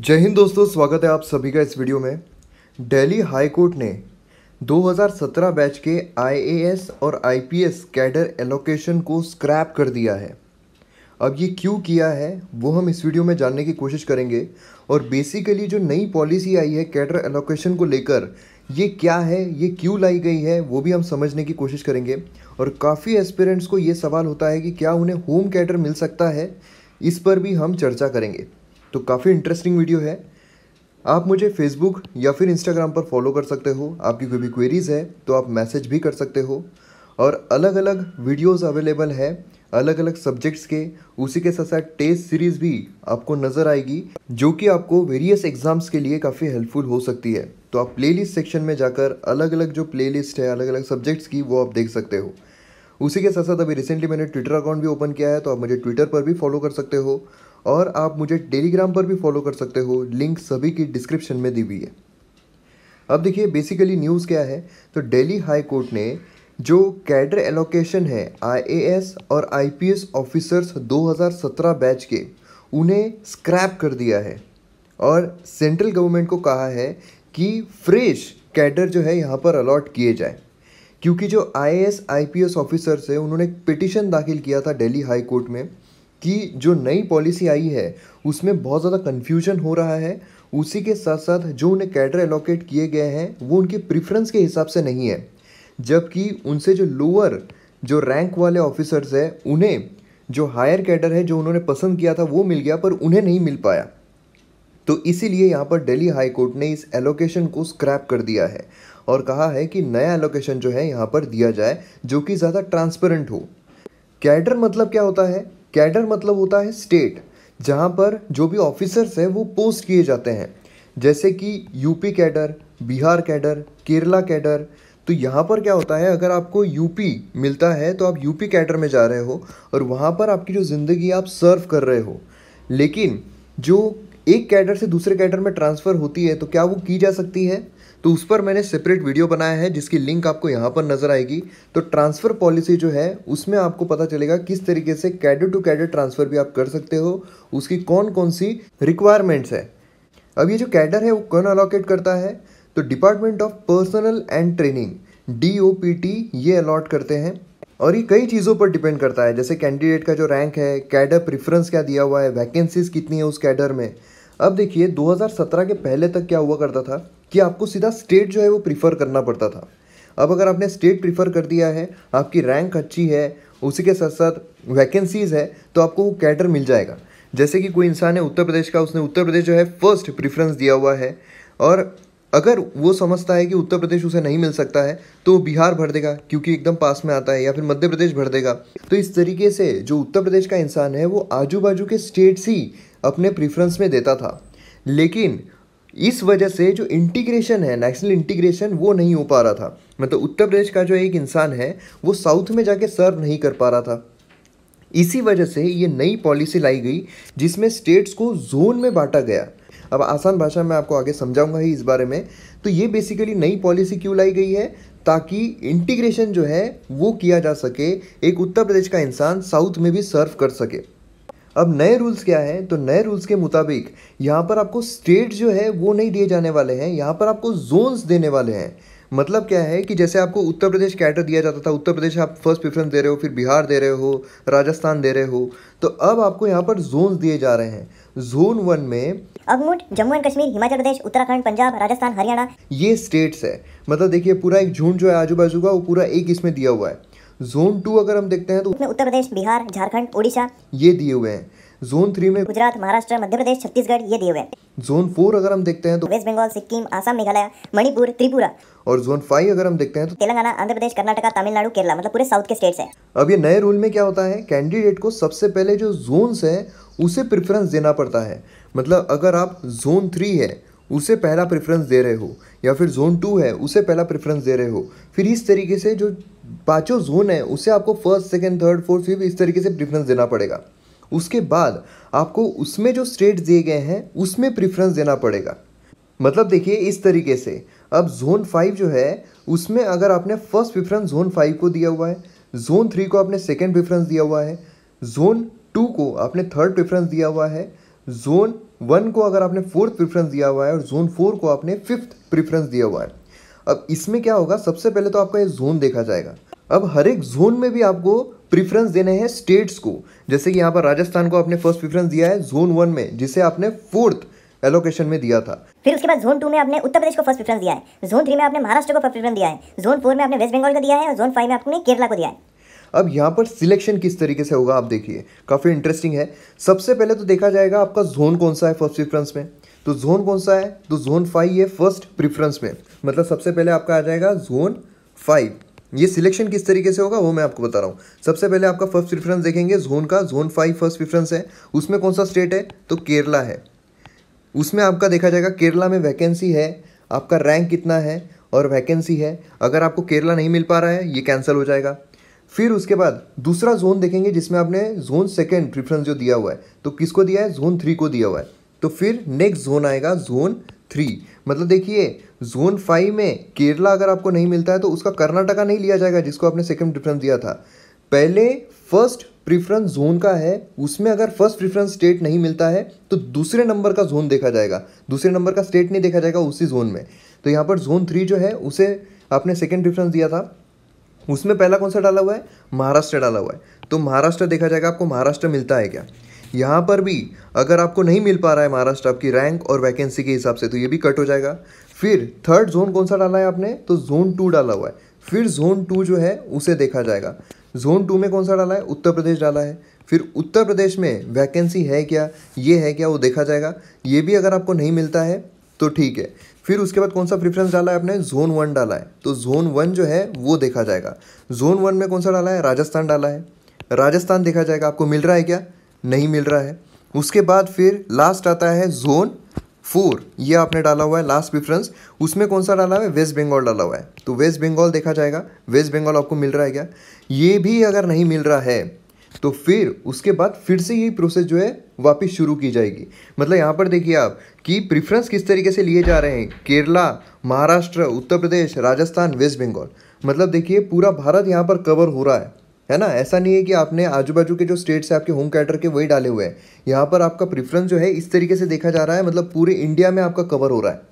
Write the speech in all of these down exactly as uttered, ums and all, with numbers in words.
जय हिंद दोस्तों, स्वागत है आप सभी का इस वीडियो में। दिल्ली हाई कोर्ट ने दो हज़ार सत्रह बैच के आईएएस और आईपीएस कैडर एलोकेशन को स्क्रैप कर दिया है। अब ये क्यों किया है वो हम इस वीडियो में जानने की कोशिश करेंगे और बेसिकली जो नई पॉलिसी आई है कैडर एलोकेशन को लेकर, ये क्या है, ये क्यों लाई गई है, वो भी हम समझने की कोशिश करेंगे। और काफ़ी एस्पिरेंट्स को ये सवाल होता है कि क्या उन्हें होम कैडर मिल सकता है, इस पर भी हम चर्चा करेंगे। तो काफ़ी इंटरेस्टिंग वीडियो है। आप मुझे फेसबुक या फिर इंस्टाग्राम पर फॉलो कर सकते हो। आपकी कोई भी क्वेरीज़ है तो आप मैसेज भी कर सकते हो। और अलग अलग वीडियोस अवेलेबल है अलग अलग सब्जेक्ट्स के। उसी के साथ साथ टेस्ट सीरीज़ भी आपको नज़र आएगी जो कि आपको वेरियस एग्जाम्स के लिए काफ़ी हेल्पफुल हो सकती है। तो आप प्लेलिस्ट सेक्शन में जाकर अलग अलग जो प्लेलिस्ट है अलग अलग सब्जेक्ट्स की, वो आप देख सकते हो। उसी के साथ साथ अभी रिसेंटली मैंने ट्विटर अकाउंट भी ओपन किया है, तो आप मुझे ट्विटर पर भी फॉलो कर सकते हो और आप मुझे टेलीग्राम पर भी फॉलो कर सकते हो। लिंक सभी की डिस्क्रिप्शन में दी हुई है। अब देखिए बेसिकली न्यूज़ क्या है। तो दिल्ली हाई कोर्ट ने जो कैडर एलोकेशन है आईएएस और आईपीएस ऑफिसर्स दो हज़ार सत्रह बैच के, उन्हें स्क्रैप कर दिया है और सेंट्रल गवर्नमेंट को कहा है कि फ्रेश कैडर जो है यहाँ पर अलॉट किए जाए। क्योंकि जो आईएएस आईपीएस ऑफिसर्स है उन्होंने एक पिटिशन दाखिल किया था दिल्ली हाई कोर्ट में कि जो नई पॉलिसी आई है उसमें बहुत ज़्यादा कन्फ्यूजन हो रहा है। उसी के साथ साथ जो उन्हें कैडर एलोकेट किए गए हैं वो उनके प्रेफरेंस के हिसाब से नहीं है, जबकि उनसे जो लोअर जो रैंक वाले ऑफिसर्स हैं उन्हें जो हायर कैडर है जो उन्होंने पसंद किया था वो मिल गया, पर उन्हें नहीं मिल पाया। तो इसीलिए यहाँ पर दिल्ली हाई कोर्ट ने इस एलोकेशन को स्क्रैप कर दिया है और कहा है कि नया एलोकेशन जो है यहाँ पर दिया जाए जो कि ज़्यादा ट्रांसपेरेंट हो। कैडर मतलब क्या होता है? कैडर मतलब होता है स्टेट, जहाँ पर जो भी ऑफिसर्स हैं वो पोस्ट किए जाते हैं, जैसे कि UP cadre, Bihar cadre, Kerala cadre. तो यहाँ पर क्या होता है, अगर आपको यूपी मिलता है तो आप यूपी कैडर में जा रहे हो और वहाँ पर आपकी जो ज़िंदगी आप सर्व कर रहे हो। लेकिन जो एक कैडर से दूसरे कैडर में ट्रांसफ़र होती है तो क्या वो की जा सकती है? तो उस पर मैंने सेपरेट वीडियो बनाया है जिसकी लिंक आपको यहाँ पर नज़र आएगी। तो ट्रांसफ़र पॉलिसी जो है उसमें आपको पता चलेगा किस तरीके से कैडर टू कैडर ट्रांसफ़र भी आप कर सकते हो, उसकी कौन कौन सी रिक्वायरमेंट्स है। अब ये जो कैडर है वो कौन अलॉकेट करता है? तो department of personnel and training D O P T ये अलॉट करते हैं। और ये कई चीज़ों पर डिपेंड करता है, जैसे कैंडिडेट का जो रैंक है, कैडर प्रेफरेंस क्या दिया हुआ है, वैकेंसीज कितनी है उस कैडर में। अब देखिए दो हज़ार सत्रह के पहले तक क्या हुआ करता था कि आपको सीधा स्टेट जो है वो प्रीफर करना पड़ता था। अब अगर आपने स्टेट प्रीफर कर दिया है, आपकी रैंक अच्छी है, उसी के साथ साथ वैकेंसीज़ है, तो आपको वो कैडर मिल जाएगा। जैसे कि कोई इंसान है उत्तर प्रदेश का, उसने उत्तर प्रदेश जो है फर्स्ट प्रीफरेंस दिया हुआ है और अगर वो समझता है कि उत्तर प्रदेश उसे नहीं मिल सकता है तो बिहार भर देगा क्योंकि एकदम पास में आता है, या फिर मध्य प्रदेश भर देगा। तो इस तरीके से जो उत्तर प्रदेश का इंसान है वो आजू बाजू के स्टेट्स ही अपने प्रीफरेंस में देता था। लेकिन इस वजह से जो इंटीग्रेशन है, नेशनल इंटीग्रेशन, वो नहीं हो पा रहा था। मतलब उत्तर प्रदेश का जो एक इंसान है वो साउथ में जाके सर्व नहीं कर पा रहा था। इसी वजह से ये नई पॉलिसी लाई गई जिसमें स्टेट्स को जोन में बांटा गया। अब आसान भाषा में आपको आगे समझाऊंगा ही इस बारे में। तो ये बेसिकली नई पॉलिसी क्यों लाई गई है? ताकि इंटीग्रेशन जो है वो किया जा सके, एक उत्तर प्रदेश का इंसान साउथ में भी सर्व कर सके। अब नए रूल्स क्या हैं? तो नए रूल्स के मुताबिक यहाँ पर आपको स्टेट जो है वो नहीं दिए जाने वाले हैं, यहाँ पर आपको जोन्स देने वाले हैं। मतलब क्या है कि जैसे आपको उत्तर प्रदेश कैडर दिया जाता था, उत्तर प्रदेश आप फर्स्ट प्रेफरेंस दे रहे हो, फिर बिहार दे रहे हो, राजस्थान दे रहे हो, तो अब आपको यहाँ पर जोन्स दिए जा रहे हैं। जोन वन में अगमुट, जम्मू एंड कश्मीर, हिमाचल प्रदेश, उत्तराखंड, पंजाब, राजस्थान, हरियाणा, ये स्टेट्स है। मतलब देखिए पूरा एक झुंड जो है आजू बाजू का वो पूरा एक इसमें दिया हुआ है। जोन टू अगर हम देखते हैं तो उसमें उत्तर प्रदेश, बिहार, झारखंड, ओडिशा ये दिए हुए हैं। जोन थ्री में गुजरात, महाराष्ट्र, मध्य प्रदेश, छत्तीसगढ़ ये दिए हुए हैं। जोन फोर अगर हम देखते हैं तो वेस्ट बंगाल, सिक्किम, आसाम, मेघालय, मणिपुर, त्रिपुरा। और जोन फाइव अगर हम देखते हैं तो तेलंगाना, आंध्र प्रदेश, कर्नाटका, तमिलनाडु, केरला, मतलब पूरे साउथ के स्टेट्स हैं। अब ये नए रूल में क्या होता है, कैंडिडेट को सबसे पहले जो जोन्स है उसे प्रेफरेंस देना पड़ता है। मतलब अगर आप जोन थ्री है उसे पहला प्रेफरेंस दे रहे हो, या फिर जोन टू है उसे पहला प्रेफरेंस दे रहे हो, फिर इस तरीके से जो पांचों जोन है उसे आपको first, second, third, fourth, fifth इस तरीके से प्रेफरेंस देना पड़ेगा। उसके बाद आपको उसमें जो स्टेट दिए गए हैं उसमें प्रेफरेंस देना पड़ेगा। मतलब देखिए इस तरीके से अब जोन फाइव जो है उसमें अगर आपने फर्स्ट प्रेफरेंस जोन फाइव को दिया हुआ है, जोन थ्री को आपने सेकेंड प्रेफरेंस दिया हुआ है, जोन टू को आपने थर्ड प्रेफरेंस दिया हुआ है, जोन वन को अगर आपने फोर्थ प्रेफरेंस दिया हुआ है और जोन फोर को आपने फिफ्थ प्रेफरेंस दिया हुआ है। अब इसमें क्या होगा, सबसे पहले तो आपका ये जोन देखा जाएगा। अब हर एक जोन में भी आपको प्रेफरेंस देने हैं स्टेट्स को। जैसे कि यहाँ पर राजस्थान को आपने फर्स्ट प्रेफरेंस दिया है जोन वन में, जिसे आपने फोर्थ एलोकेशन में दिया था। फिर उसके बाद जोन टू में आपने उत्तर प्रदेश को फर्स्ट प्रेफरेंस दिया है, जोन थ्री में आपने महाराष्ट्र को फर्स्ट प्रेफरेंस दिया है, जोन फोर में आपने वेस्ट बंगाल को दिया है और जोन फाइव में आपने केरला को दिया है। अब यहाँ पर सिलेक्शन किस तरीके से होगा आप देखिए, काफ़ी इंटरेस्टिंग है। सबसे पहले तो देखा जाएगा आपका जोन कौन सा है फर्स्ट प्रेफरेंस में। तो जोन कौन सा है, तो जोन फाइव है फर्स्ट प्रेफरेंस में, मतलब सबसे पहले आपका आ जाएगा जोन फाइव। ये सिलेक्शन किस तरीके से होगा वो मैं आपको बता रहा हूँ। सबसे पहले आपका फर्स्ट प्रेफरेंस देखेंगे जोन का, जोन फाइव फर्स्ट प्रेफरेंस है। उसमें कौन सा स्टेट है, तो केरला है। उसमें आपका देखा जाएगा केरला में वैकेंसी है, आपका रैंक कितना है और वैकेंसी है। अगर आपको केरला नहीं मिल पा रहा है ये कैंसिल हो जाएगा। फिर उसके बाद दूसरा जोन देखेंगे जिसमें आपने जोन सेकंड प्रेफरेंस जो दिया हुआ है, तो किसको दिया है, जोन थ्री को दिया हुआ है। तो फिर नेक्स्ट जोन आएगा जोन थ्री। मतलब देखिए जोन फाइव में केरला अगर आपको नहीं मिलता है तो उसका कर्नाटका नहीं लिया जाएगा जिसको आपने सेकंड प्रेफरेंस दिया था। पहले फर्स्ट प्रेफरेंस जोन का है, उसमें अगर फर्स्ट प्रेफरेंस स्टेट नहीं मिलता है तो दूसरे नंबर का जोन देखा जाएगा, दूसरे नंबर का स्टेट नहीं देखा जाएगा उसी जोन में। तो यहाँ पर जोन थ्री जो है उसे आपने सेकंड प्रेफरेंस दिया था, उसमें पहला कौन सा डाला हुआ है, महाराष्ट्र डाला हुआ है। तो महाराष्ट्र देखा जाएगा आपको महाराष्ट्र मिलता है क्या। यहाँ पर भी अगर आपको नहीं मिल पा रहा है महाराष्ट्र आपकी रैंक और वैकेंसी के हिसाब से, तो ये भी कट हो जाएगा। फिर थर्ड जोन कौन सा डाला है आपने, तो जोन टू डाला हुआ है। फिर जोन टू जो है उसे देखा जाएगा। जोन टू में कौन सा डाला है, उत्तर प्रदेश डाला है। फिर उत्तर प्रदेश में वैकेंसी है क्या, ये है क्या, वो देखा जाएगा। ये भी अगर आपको नहीं मिलता है तो ठीक है। फिर उसके बाद कौन सा प्रेफरेंस डाला है आपने, जोन वन डाला है, तो जोन वन जो है वो देखा जाएगा। जोन वन में कौन सा डाला है, राजस्थान डाला है। राजस्थान देखा जाएगा आपको मिल रहा है क्या, नहीं मिल रहा है। उसके बाद फिर लास्ट आता है जोन फोर, ये आपने डाला हुआ है लास्ट प्रेफरेंस। उसमें कौन सा डाला हुआ है, वेस्ट बंगाल डाला हुआ है। तो वेस्ट बंगाल देखा जाएगा, वेस्ट बंगाल आपको मिल रहा है क्या। ये भी अगर नहीं मिल रहा है तो फिर उसके बाद फिर से यही प्रोसेस जो है वापस शुरू की जाएगी। मतलब यहाँ पर देखिए आप कि प्रेफरेंस किस तरीके से लिए जा रहे हैं, केरला, महाराष्ट्र, उत्तर प्रदेश, राजस्थान, वेस्ट बंगाल। मतलब देखिए पूरा भारत यहाँ पर कवर हो रहा है, है ना। ऐसा नहीं है कि आपने आजू बाजू के जो स्टेट्स है आपके होम कैटर के वही डाले हुए हैं। यहाँ पर आपका प्रेफरेंस जो है इस तरीके से देखा जा रहा है, मतलब पूरे इंडिया में आपका कवर हो रहा है।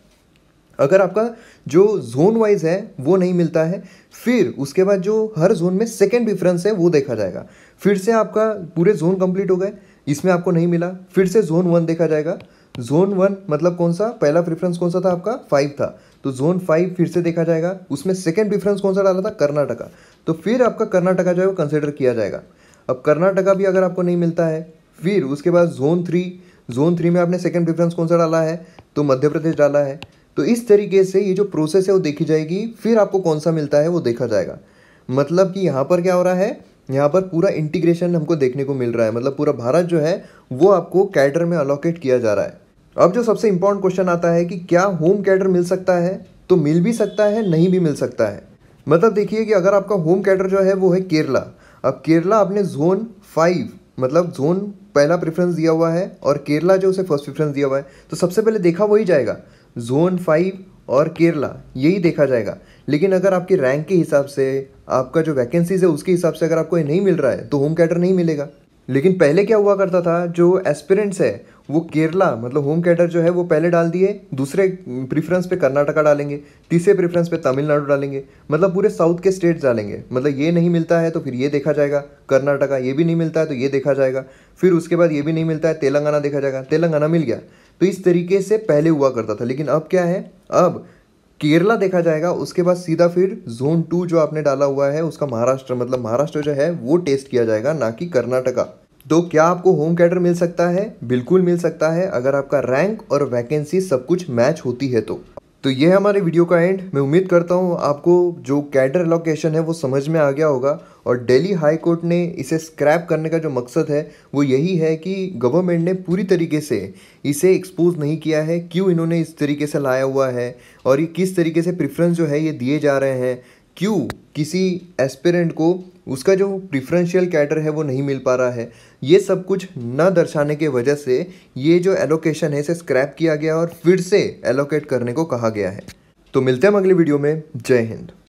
अगर आपका जो जोन वाइज है वो नहीं मिलता है, फिर उसके बाद जो हर जोन में सेकंड प्रेफरेंस है वो देखा जाएगा। फिर से आपका पूरे जोन कंप्लीट हो गए, इसमें आपको नहीं मिला, फिर से जोन वन देखा जाएगा। जोन वन मतलब कौन सा, पहला प्रेफरेंस कौन सा था आपका, फाइव था, तो जोन फाइव फिर से देखा जाएगा। उसमें सेकंड प्रेफरेंस कौन सा डाला था, कर्नाटका, तो फिर आपका कर्नाटका जो है वो कंसिडर किया जाएगा। अब कर्नाटका भी अगर आपको नहीं मिलता है, फिर उसके बाद जोन थ्री, जोन थ्री में आपने सेकंड प्रेफरेंस कौन सा डाला है, तो मध्य प्रदेश डाला है। तो इस तरीके से ये जो प्रोसेस है वो देखी जाएगी, फिर आपको कौन सा मिलता है वो देखा जाएगा। मतलब कि यहाँ पर क्या हो रहा है, यहाँ पर पूरा इंटीग्रेशन हमको देखने को मिल रहा है। मतलब पूरा भारत जो है वो आपको कैडर में अलोकेट किया जा रहा है। अब जो सबसे इंपॉर्टेंट क्वेश्चन आता है कि क्या होम कैडर मिल सकता है, तो मिल भी सकता है, नहीं भी मिल सकता है। मतलब देखिए कि अगर आपका होम कैडर जो है वो है केरला, अब केरला आपने जोन फाइव मतलब जोन पहला प्रेफरेंस दिया हुआ है और केरला जो उसे फर्स्ट प्रेफरेंस दिया हुआ है, तो सबसे पहले देखा वही जाएगा, जोन फाइव और केरला यही देखा जाएगा। लेकिन अगर आपकी रैंक के हिसाब से, आपका जो वैकेंसीज है उसके हिसाब से अगर आपको ये नहीं मिल रहा है तो होम कैडर नहीं मिलेगा। लेकिन पहले क्या हुआ करता था, जो एस्पिरेंट्स है वो केरला मतलब होम कैडर जो है वो पहले डाल दिए, दूसरे प्रेफरेंस पे कर्नाटका डालेंगे, तीसरे प्रेफरेंस पे तमिलनाडु डालेंगे, मतलब पूरे साउथ के स्टेट्स डालेंगे। मतलब ये नहीं मिलता है तो फिर ये देखा जाएगा कर्नाटका, ये भी नहीं मिलता है तो ये देखा जाएगा, फिर उसके बाद ये भी नहीं मिलता है तेलंगाना देखा जाएगा, तेलंगाना मिल गया। तो इस तरीके से पहले हुआ करता था। लेकिन अब क्या है, अब केरला देखा जाएगा, उसके बाद सीधा फिर जोन टू जो आपने डाला हुआ है उसका महाराष्ट्र मतलब महाराष्ट्र जो है वो टेस्ट किया जाएगा, ना कि कर्नाटका। तो क्या आपको होम कैडर मिल सकता है, बिल्कुल मिल सकता है, अगर आपका रैंक और वैकेंसी सब कुछ मैच होती है तो। तो ये है हमारे वीडियो का एंड। मैं उम्मीद करता हूँ आपको जो कैडर एलोकेशन है वो समझ में आ गया होगा। और दिल्ली हाई कोर्ट ने इसे स्क्रैप करने का जो मकसद है वो यही है कि गवर्नमेंट ने पूरी तरीके से इसे एक्सपोज नहीं किया है, क्यों इन्होंने इस तरीके से लाया हुआ है और ये किस तरीके से प्रेफरेंस जो है ये दिए जा रहे हैं, क्यों किसी एस्पिरेंट को उसका जो प्रिफरेंशियल कैडर है वो नहीं मिल पा रहा है। ये सब कुछ न दर्शाने के वजह से ये जो एलोकेशन है इसे स्क्रैप किया गया और फिर से एलोकेट करने को कहा गया है। तो मिलते हैं हम अगले वीडियो में। जय हिंद।